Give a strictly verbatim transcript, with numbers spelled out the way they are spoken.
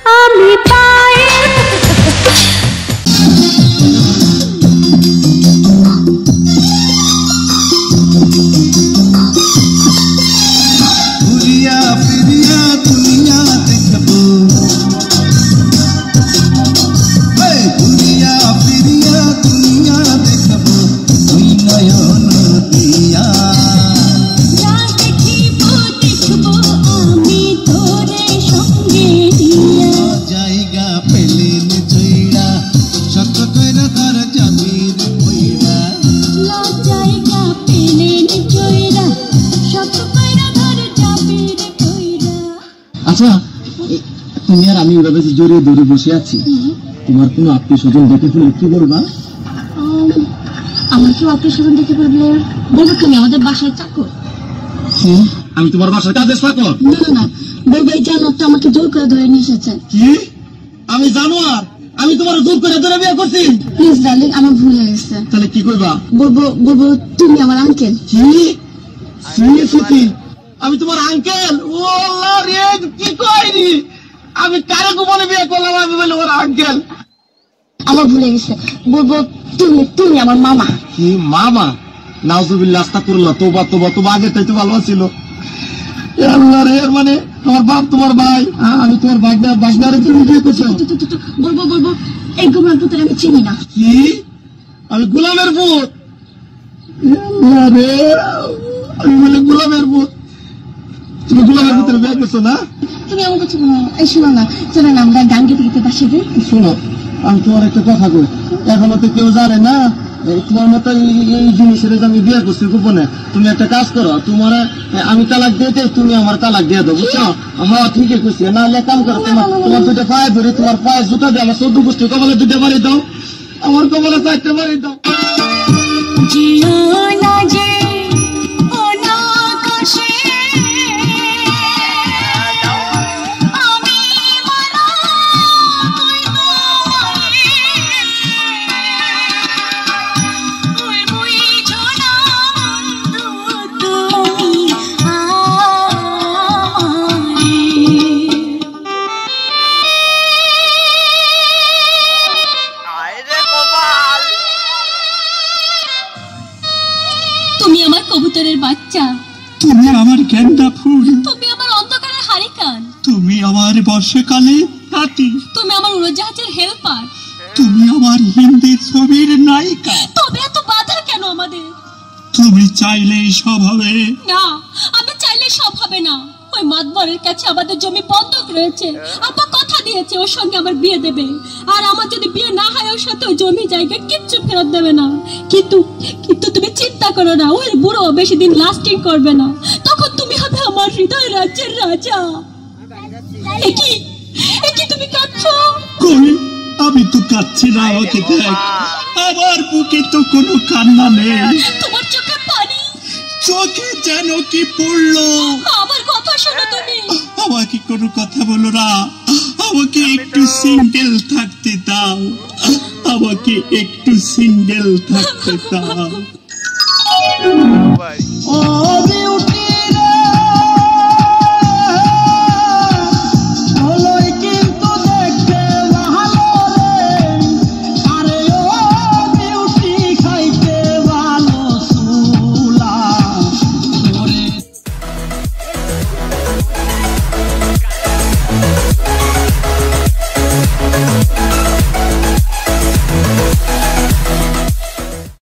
আমি পাই ঘুরিয়া ফিরিয়া দুনিয়া দেখবো ঘুরিয়া ফিরিয়া দুনিয়া দেখবো দুই নয়ন দিয়া জায়গা পেলেন চইরা শক্ত কইরা তার জামির কইরা জায়গা পেলেন চইরা শক্ত কইরা তার জামির কইরা। আচ্ছা তুমি আর আমি ওভাবে জড়িয়ে ধরে বসে আছি, তোমার কোনো আত্মীয় স্বজন দেখে ফেলে কি বলবা? আমার কেউ আত্মীয় স্বজন দেখে বলবে বলবো তুমি আমাদের বাসায় চাকর। আমি তোমার বাসায় কাজে চাকর? না না বলবো এই জানোয়ারটা আমাকে জোর করে ধরে নিয়ে এসেছে। কি আমি জানোয়ার? আমি তোমার জোর করে ধরে বিয়ে করছি? প্লিজ ডার্লিং আমার ভুল হয়ে গেছে। তাহলে কি করবা? বলবো বলবো তুমি আমার আঙ্কেল। কি শুনেছি আমি তোমার আঙ্কেল? ও আল্লাহ রে কি কইনি আমি কারে গোপনে বিয়ে করলাম? আমি বলে ওর আঙ্কেল। আমার ভুলে গেছে, বলবো তুমি তুমি আমার মামা। কি মামা? নাউজুবিল্লাহ আস্তাগফিরুল্লাহ তোবা তোবা তোবা আগে তাই তো ভালো ছিল। আল্লাহ রে মানে আমার বাপ তোমার ভাই, আমি তোমার ভাগনা বাসনারে তুমি বিয়ে করছো? বলবো বলবো এই গোলামের পুত্র আমি চিনি না। কি আমি গোলামের পুত? আল্লাহ রে আমি বলে গোলামের পুত? তুমি গোলামের পুত্র বিয়ে করছো না? তুমি আমার কথা শোনো। এই শোনো না শোনো না আমরা গান গেতে গেতে বাসে যাই। শোনো আমি তোমার একটা কথা কই, এখনো তো কেউ জানে না তোমার মতো এই জিনিসের আমি বিয়ে করছি গোপনে। তুমি একটা কাজ করো, তোমার আমি তালাক দিয়ে দেই, তুমি আমার তালাক দিয়ে দাও, বুঝছো? হ্যাঁ ঠিকই করছি। না হলে কাম করো, তোমার তোমার দুটো পায়ে ধরে তোমার পায়ে জুতা দিয়ে আমার চোদ্দ গোষ্ঠী কপালে দুটো বাড়ি দাও, আমার কপালে চারটে বাড়ি দাও। তুমি আমার কবুতরের বাচ্চা, তুমি আমার গেন্দা ফুল, তুমি আমার অন্ধকারের হারিকান, তুমি আমার বর্ষাকালে হাতি, তুমি আমার উড়োজাহাজের হেল্পার, তুমি আমার হিন্দি ছবির নায়িকা। তবে এত বাধা কেন আমাদের? তুমি চাইলেই সব হবে না, আমি চাইলে সব হবে না। ওই মাতবরের কাছে আমাদের জমি বন্ধক রয়েছে, আপা কথা দিয়েছে ওর সঙ্গে আমার বিয়ে দেবে, আর আমার যদি বিয়ে না হয় ওর সাথে ওই জমি জায়গা কিচ্ছু ফেরত দেবে না। কিন্তু কিন্তু তুমি চিন্তা করো না, ওই বুড়ো বেশি দিন লাস্টিং করবে না, তখন তুমি হবে আমার হৃদয় রাজ্যের রাজা। একি একি তুমি কাঁদছো? কই আমি তো কাঁদছি না, আমাকে দেখ, আমার বুকে তো কোনো কান্না নেই। তোমার চোখে পানি, চোখে যেন কি পড়লো। আমার কথা শোনো তুমি। আমাকে কোনো কথা বলো না, আমাকে একটু সিঙ্গেল থাকতে দাও, আমাকে একটু সিঙ্গেল থাকতে দাও।